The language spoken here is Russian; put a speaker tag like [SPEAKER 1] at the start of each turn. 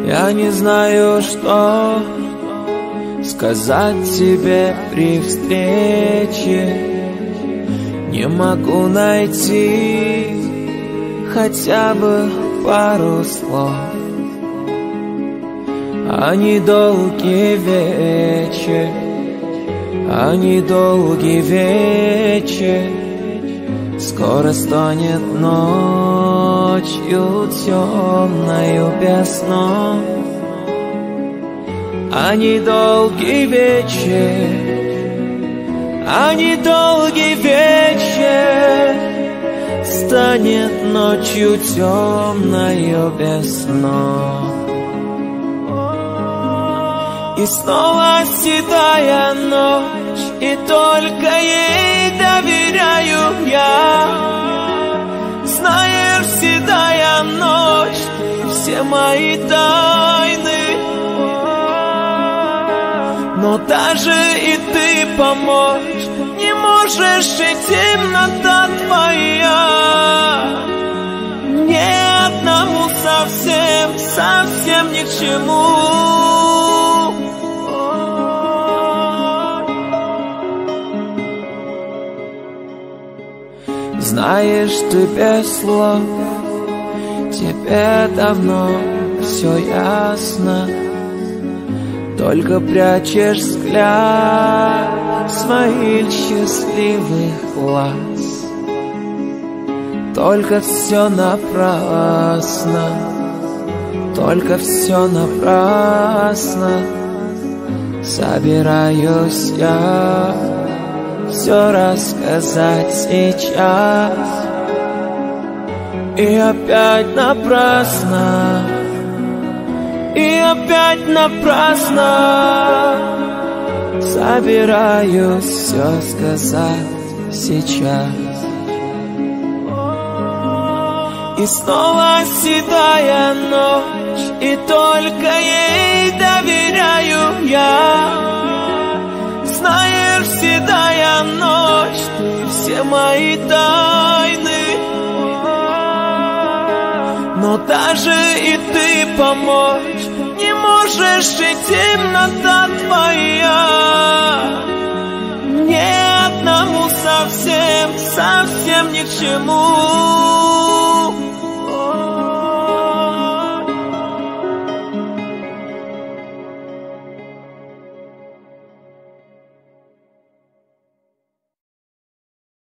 [SPEAKER 1] Я не знаю, что сказать тебе при встрече. Не могу найти хотя бы пару слов. Они долгий вечер, они долгий вечер. Скоро станет ночью темною весной. Они долгий вечер, они долгий вечер. Станет ночью темною весной. И снова седая ночь, и только ей доверяю я. Знаешь, седая ночь, все мои тайны. Но даже и ты помочь не можешь, и темнота твоя мне одному совсем, совсем ни к чему. Знаешь, ты без слов, тебе давно все ясно. Только прячешь взгляд своих счастливых глаз. Только все напрасно, только все напрасно. Собираюсь я все рассказать сейчас. И опять напрасно, и опять напрасно. Собираюсь все сказать сейчас. И снова седая ночь, и только ей доверяю я. Знаешь, седая ночь, ты все мои тайны. Но даже и ты помочь не можешь, и темнота твоя мне одному совсем, совсем ни к чему.